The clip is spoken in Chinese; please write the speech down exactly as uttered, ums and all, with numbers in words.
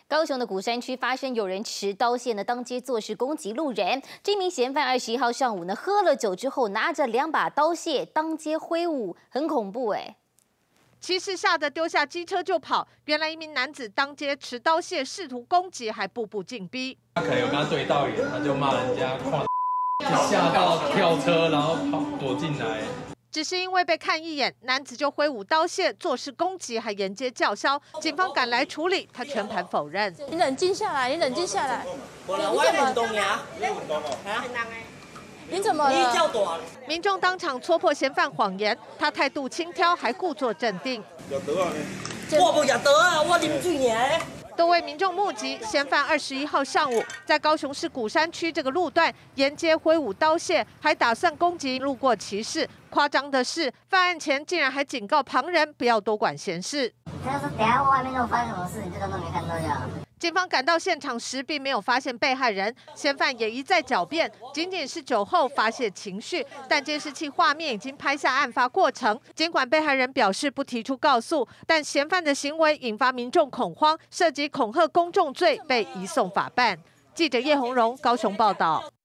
高雄的鼓山区发生有人持刀械呢当街作势攻击路人，这名嫌犯二十一号上午呢喝了酒之后，拿着两把刀械当街挥舞，很恐怖哎。 骑士吓得丢下机车就跑，原来一名男子当街持刀械试图攻击，还步步紧逼。 他可能有跟他对到眼，他就骂人家跨，吓到跳车，然后跑躲进来。 只是因为被看一眼，男子就挥舞刀械作势攻击，还沿街叫嚣。警方赶来处理，他全盘否认。 你冷静下来，你冷静下来。 我我运动呀，你运动哦，啊？ 你怎么了？ 民众当场戳破嫌犯谎言，他态度轻佻，还故作镇定。 我不晓得啊，我啉水呢。 多位民众目击嫌犯二十一号上午在高雄市鼓山区这个路段沿街挥舞刀械，还打算攻击路过骑士。夸张的是，犯案前竟然还警告旁人不要多管闲事。 他说：“等下外面如果发生什么事，你就当做没看到就好。” 警方赶到现场时，并没有发现被害人，嫌犯也一再狡辩，仅仅是酒后发泄情绪。但监视器画面已经拍下案发过程。尽管被害人表示不提出告诉，但嫌犯的行为引发民众恐慌，涉及恐吓公众罪，被移送法办。记者叶宏荣高雄报道。